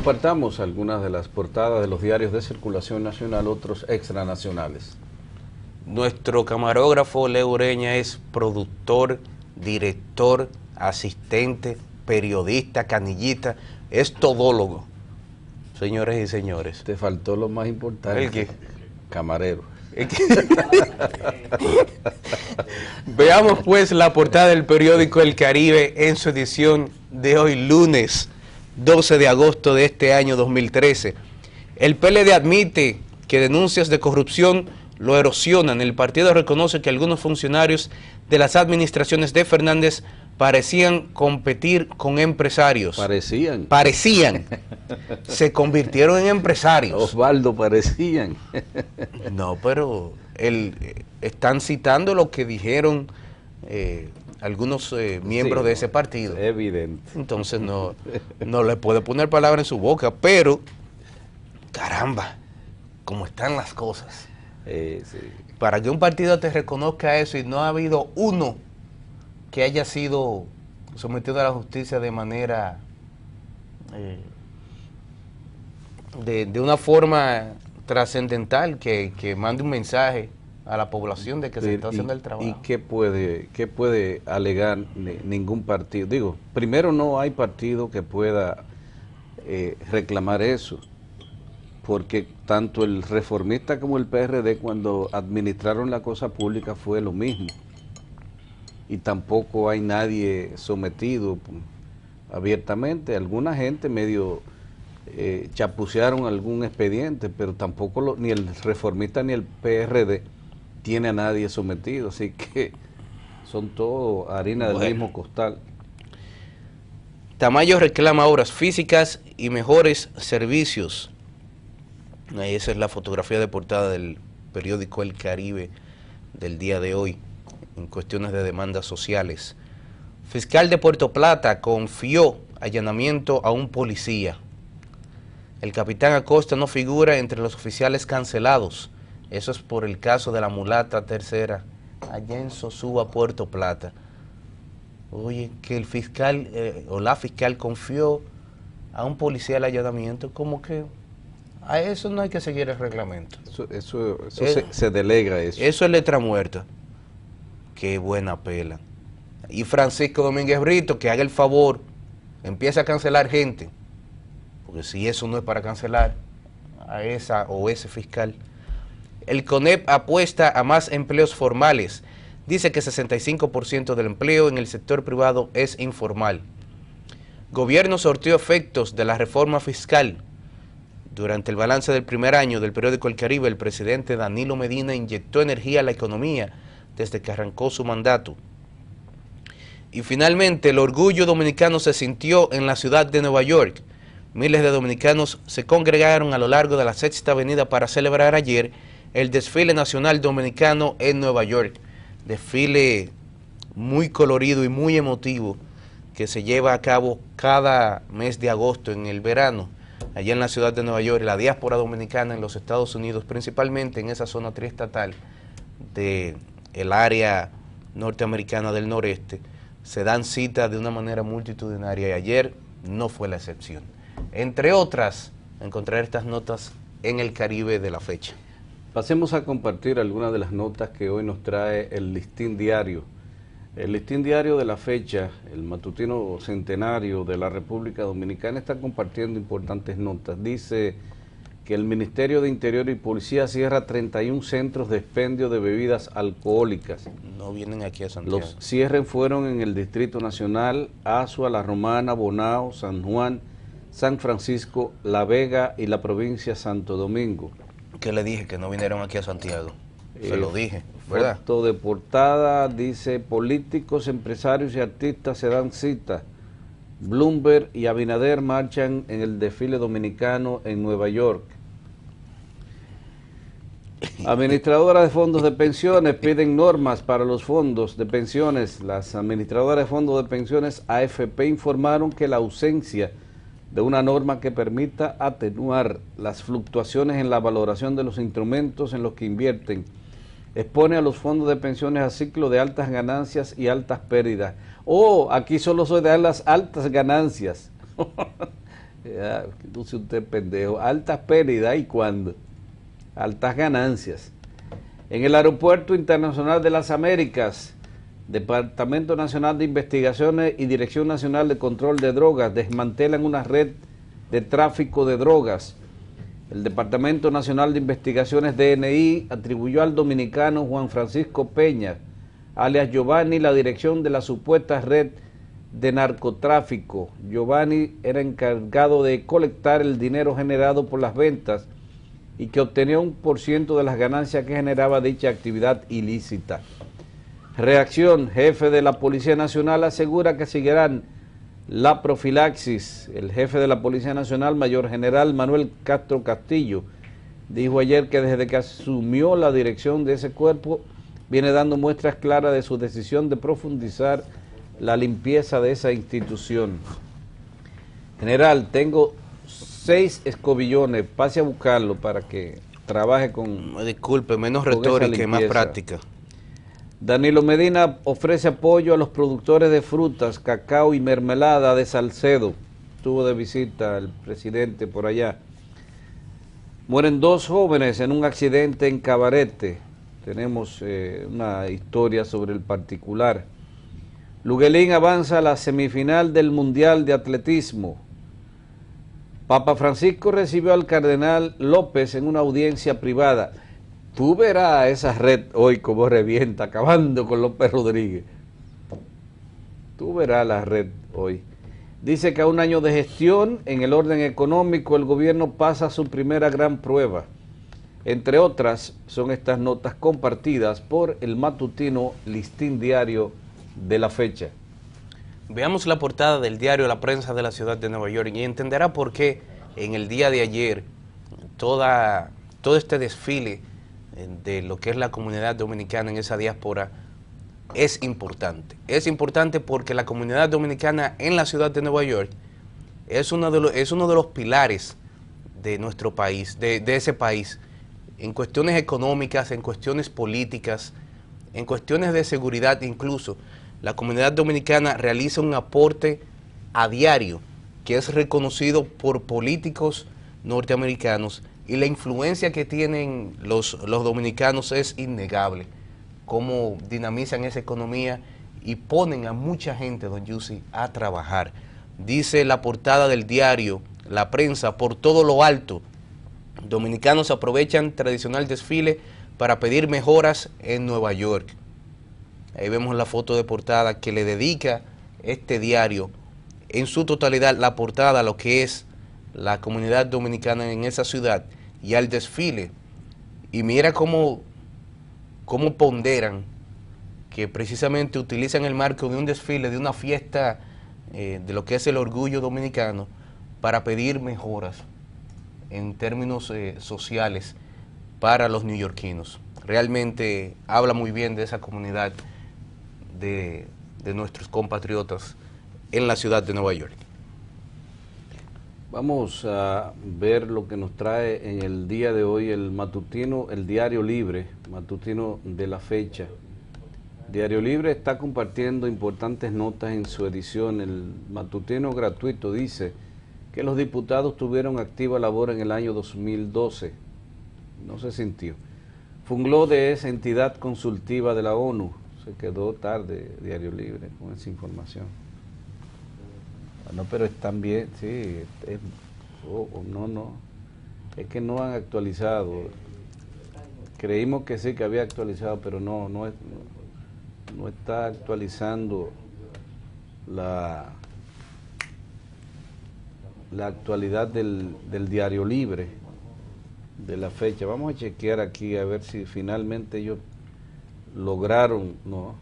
Compartamos algunas de las portadas de los diarios de circulación nacional, otros extranacionales. Nuestro camarógrafo Leo Ureña es productor, director, asistente, periodista, canillita, es todólogo. Señores y señores. Te faltó lo más importante. ¿El qué? Camarero. Veamos pues la portada del periódico El Caribe en su edición de hoy, lunes 12 de agosto de este año 2013. El PLD admite que denuncias de corrupción lo erosionan. El partido reconoce que algunos funcionarios de las administraciones de Fernández parecían competir con empresarios. Parecían. Se convirtieron en empresarios. Osvaldo, parecían. No, pero están citando lo que dijeron algunos miembros de ese partido. Evidente. Entonces no le puede poner palabra en su boca, pero caramba, cómo están las cosas. Sí. Para que un partido te reconozca eso y no ha habido uno que haya sido sometido a la justicia de manera, de una forma trascendental, que mande un mensaje a la población de que se está haciendo el trabajo. ¿Y qué puede alegar ningún partido? Digo, primero, no hay partido que pueda reclamar eso, porque tanto el Reformista como el PRD, cuando administraron la cosa pública, fue lo mismo. Y tampoco hay nadie sometido abiertamente. Alguna gente medio chapucearon algún expediente, pero tampoco ni el Reformista ni el PRD tiene a nadie sometido, así que son todo harina del mismo costal. Tamayo reclama obras físicas y mejores servicios. Ahí esa es la fotografía de portada del periódico El Caribe del día de hoy, en cuestiones de demandas sociales. Fiscal de Puerto Plata confió allanamiento a un policía. El capitán Acosta no figura entre los oficiales cancelados. Eso es por el caso de la mulata tercera, allá en Sosúa, Puerto Plata. Oye, que el fiscal o la fiscal confió a un policía el allanamiento, como que a eso no hay que seguir el reglamento. Eso se delega eso. Eso es letra muerta. Qué buena pela. Y Francisco Domínguez Brito, que haga el favor, empieza a cancelar gente, porque si eso no es para cancelar a esa o ese fiscal. El CONEP apuesta a más empleos formales. Dice que 65% del empleo en el sector privado es informal. Gobierno sorteó efectos de la reforma fiscal. Durante el balance del primer año del periódico El Caribe, el presidente Danilo Medina inyectó energía a la economía desde que arrancó su mandato. Y finalmente, el orgullo dominicano se sintió en la ciudad de Nueva York. Miles de dominicanos se congregaron a lo largo de la Sexta Avenida para celebrar ayer el desfile nacional dominicano en Nueva York. Desfile muy colorido y muy emotivo que se lleva a cabo cada mes de agosto en el verano, allá en la ciudad de Nueva York. La diáspora dominicana en los Estados Unidos, principalmente en esa zona triestatal del área norteamericana del noreste, se dan cita de una manera multitudinaria y ayer no fue la excepción. Entre otras, encontrar estas notas en El Caribe de la fecha. Pasemos a compartir algunas de las notas que hoy nos trae el Listín Diario. El Listín Diario de la fecha, el matutino centenario de la República Dominicana, está compartiendo importantes notas. Dice que el Ministerio de Interior y Policía cierra 31 centros de expendio de bebidas alcohólicas. No vienen aquí a Santiago. Los cierres fueron en el Distrito Nacional, Azua, La Romana, Bonao, San Juan, San Francisco, La Vega y la provincia Santo Domingo. ¿Qué le dije? Que no vinieron aquí a Santiago. Se lo dije, ¿verdad? Foto de portada dice: políticos, empresarios y artistas se dan cita. Bloomberg y Abinader marchan en el desfile dominicano en Nueva York. Administradoras de fondos de pensiones piden normas para los fondos de pensiones. Las administradoras de fondos de pensiones AFP informaron que la ausencia de una norma que permita atenuar las fluctuaciones en la valoración de los instrumentos en los que invierten expone a los fondos de pensiones a ciclo de altas ganancias y altas pérdidas. Oh, aquí solo se dan las altas ganancias. Ya, no sé usted pendejo. Altas pérdidas y cuándo. Altas ganancias. En el Aeropuerto Internacional de las Américas, Departamento Nacional de Investigaciones y Dirección Nacional de Control de Drogas desmantelan una red de tráfico de drogas. El Departamento Nacional de Investigaciones DNI atribuyó al dominicano Juan Francisco Peña, alias Giovanni, la dirección de la supuesta red de narcotráfico. Giovanni era encargado de colectar el dinero generado por las ventas y que obtenía 1% de las ganancias que generaba dicha actividad ilícita. Reacción: jefe de la Policía Nacional asegura que seguirán la profilaxis. El jefe de la Policía Nacional, Mayor General Manuel Castro Castillo, dijo ayer que desde que asumió la dirección de ese cuerpo viene dando muestras claras de su decisión de profundizar la limpieza de esa institución. General, tengo 6 escobillones, pase a buscarlo para que trabaje con... Disculpe, menos retórica y más práctica. Danilo Medina ofrece apoyo a los productores de frutas, cacao y mermelada de Salcedo. Estuvo de visita el presidente por allá. Mueren 2 jóvenes en un accidente en Cabarete. Tenemos una historia sobre el particular. Luguelín avanza a la semifinal del Mundial de Atletismo. Papa Francisco recibió al cardenal López en una audiencia privada. Tú verás esa red hoy como revienta, acabando con López Rodríguez. Tú verás la red hoy. Dice que a un año de gestión, en el orden económico, el gobierno pasa su primera gran prueba. Entre otras, son estas notas compartidas por el matutino Listín Diario de La Fecha. Veamos la portada del diario La Prensa de la ciudad de Nueva York y entenderá por qué en el día de ayer todo este desfile de lo que es la comunidad dominicana en esa diáspora es importante. Es importante porque la comunidad dominicana en la ciudad de Nueva York es uno de los pilares de nuestro país, de ese país, en cuestiones económicas, en cuestiones políticas, en cuestiones de seguridad incluso. La comunidad dominicana realiza un aporte a diario que es reconocido por políticos norteamericanos y la influencia que tienen los dominicanos es innegable. Cómo dinamizan esa economía y ponen a mucha gente, don Yussi, a trabajar. Dice la portada del diario La Prensa: por todo lo alto, dominicanos aprovechan tradicional desfile para pedir mejoras en Nueva York. Ahí vemos la foto de portada que le dedica este diario en su totalidad, la portada a lo que es la comunidad dominicana en esa ciudad y al desfile. Y mira cómo ponderan que precisamente utilizan el marco de un desfile, de una fiesta de lo que es el orgullo dominicano, para pedir mejoras en términos sociales para los neoyorquinos. Realmente habla muy bien de esa comunidad de nuestros compatriotas en la ciudad de Nueva York. Vamos a ver lo que nos trae en el día de hoy el matutino, el Diario Libre, matutino de La Fecha. Diario Libre está compartiendo importantes notas en su edición. El matutino gratuito dice que los diputados tuvieron activa labor en el año 2012. No se sintió. Fungló de esa entidad consultiva de la ONU. Se quedó tarde Diario Libre con esa información. No, pero están bien, sí. No. Es que no han actualizado. Creímos que sí, que había actualizado, pero no está actualizando la actualidad del Diario Libre de La Fecha. Vamos a chequear aquí a ver si finalmente ellos lograron, no.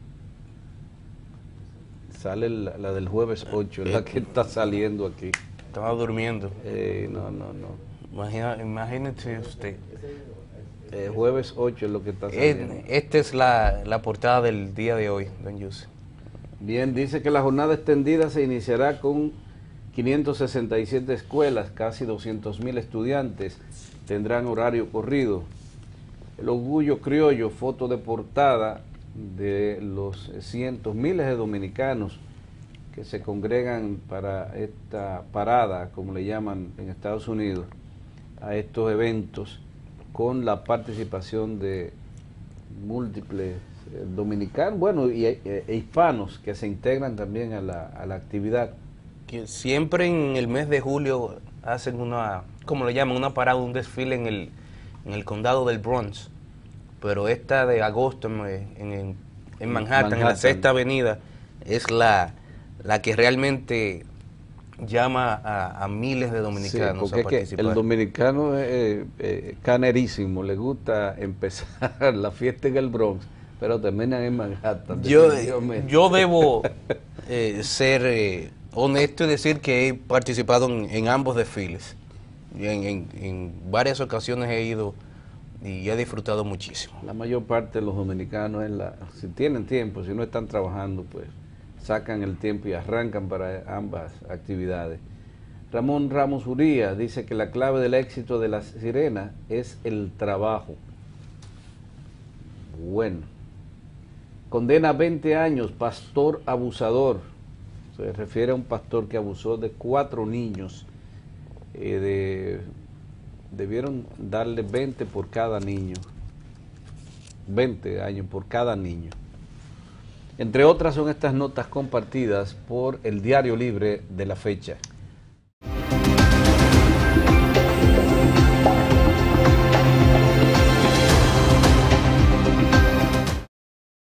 Sale la del jueves 8, es la que está saliendo aquí. Estaba durmiendo. No. Imagínese usted. Jueves 8 es lo que está saliendo. Esta es la portada del día de hoy, don Yussi. Bien, dice que la jornada extendida se iniciará con 567 escuelas, casi 200.000 estudiantes tendrán horario corrido. El orgullo criollo, foto de portada de los cientos, miles de dominicanos que se congregan para esta parada, como le llaman en Estados Unidos, a estos eventos, con la participación de múltiples dominicanos, bueno, e hispanos que se integran también a la actividad. Que siempre en el mes de julio hacen una, como le llaman, una parada, un desfile en el condado del Bronx, pero esta de agosto en Manhattan, en la Sexta Avenida, es la que realmente llama a miles de dominicanos sí, a participar. el dominicano es canerísimo, le gusta empezar la fiesta en el Bronx, pero terminan en Manhattan. Yo debo ser honesto y decir que he participado en ambos desfiles. En varias ocasiones he ido y he disfrutado muchísimo. La mayor parte de los dominicanos, si tienen tiempo, si no están trabajando, pues sacan el tiempo y arrancan para ambas actividades. Ramón Ramos Uría dice que la clave del éxito de la Sirena es el trabajo. Bueno. Condena 20 años, pastor abusador. Se refiere a un pastor que abusó de 4 niños. Debieron darle 20 por cada niño. 20 años por cada niño. Entre otras son estas notas compartidas por el Diario Libre de la fecha.